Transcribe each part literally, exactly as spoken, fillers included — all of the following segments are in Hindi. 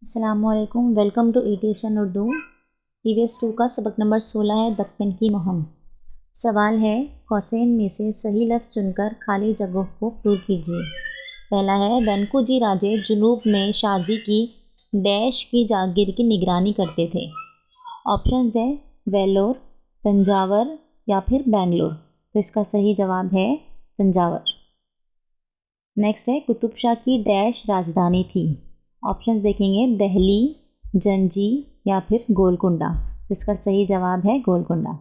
अस्सलामुअलैकुम। Welcome to e tuition Urdu. EVS two का सबक नंबर सोलह है दक्कन की मुहिम। सवाल है, कौसैन में से सही लफ्ज़ चुनकर खाली जगहों को पूर कीजिए। पहला है, वेंकू जी राजे जुनूब में शाहजी की डैश की जागीर की निगरानी करते थे। ऑप्शन है वेलोर, तंजावर या फिर बेंगलोर। तो इसका सही जवाब है तंजावर। नेक्स्ट है, कुतुब शाह की डैश राजधानी थी। ऑप्शन देखेंगे दिल्ली, जंजी या फिर गोलकुंडा। तो इसका सही जवाब है गोलकुंडा।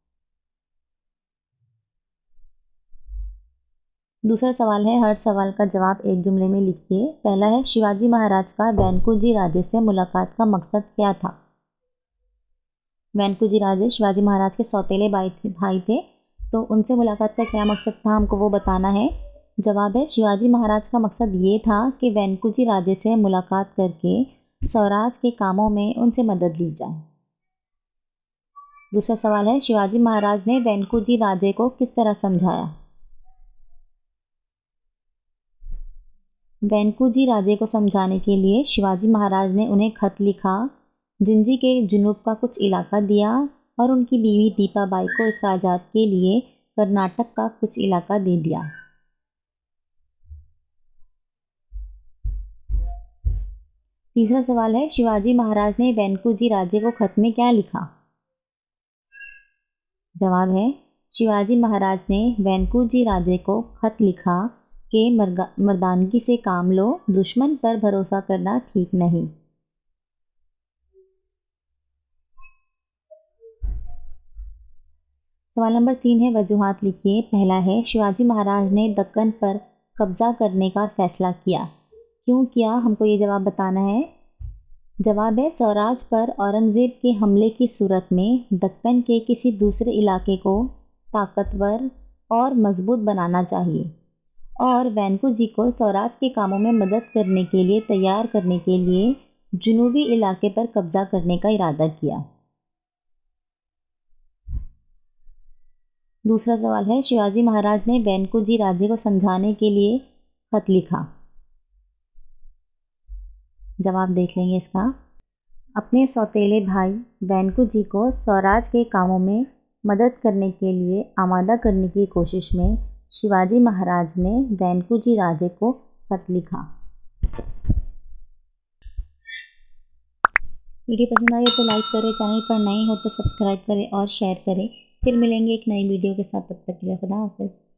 दूसरा सवाल है, हर सवाल का जवाब एक जुमले में लिखिए। पहला है, शिवाजी महाराज का वेंकू जी राजे से मुलाकात का मकसद क्या था। वेंकू जी राजे शिवाजी महाराज के सौतेले भाई थे भाई थे तो उनसे मुलाकात का क्या मकसद था, हमको वो बताना है। जवाब है, शिवाजी महाराज का मकसद ये था कि वेंकू जी राजे से मुलाकात करके स्वराज के कामों में उनसे मदद ली जाए। दूसरा सवाल है, शिवाजी महाराज ने वेंकू जी राजे को किस तरह समझाया। वेंकू जी राजे को समझाने के लिए शिवाजी महाराज ने उन्हें खत लिखा, जिंजी के जुनूब का कुछ इलाका दिया और उनकी बीवी दीपाबाई को अखराजात के लिए कर्नाटक का कुछ इलाका दे दिया। तीसरा सवाल है, शिवाजी महाराज ने वेंकू जी राजे को खत में क्या लिखा। जवाब है, शिवाजी महाराज ने वेंकू जी राजे को खत लिखा कि मर्दानगी से काम लो, दुश्मन पर भरोसा करना ठीक नहीं। सवाल नंबर तीन है, वजूहात लिखिए। पहला है, शिवाजी महाराज ने दक्कन पर कब्जा करने का फैसला किया। क्यों किया, हमको ये जवाब बताना है। जवाब है, स्वराज पर औरंगजेब के हमले की सूरत में दक्कन के किसी दूसरे इलाके को ताकतवर और मजबूत बनाना चाहिए और वेंकू जी को स्वराज के कामों में मदद करने के लिए तैयार करने के लिए जुनूबी इलाके पर कब्जा करने का इरादा किया। दूसरा सवाल है, शिवाजी महाराज ने वेंकू जी राजे को समझाने के लिए खत लिखा। जवाब देख लेंगे इसका। अपने सौतेले भाई वेंकू जी को स्वराज के कामों में मदद करने के लिए आमादा करने की कोशिश में शिवाजी महाराज ने वेंकू जी राजे को खत लिखा। वीडियो पसंद आई तो लाइक करें, चैनल पर नए हो तो सब्सक्राइब करें और शेयर करें। फिर मिलेंगे एक नई वीडियो के साथ, तब तक के लिए खुदा हाफिज़।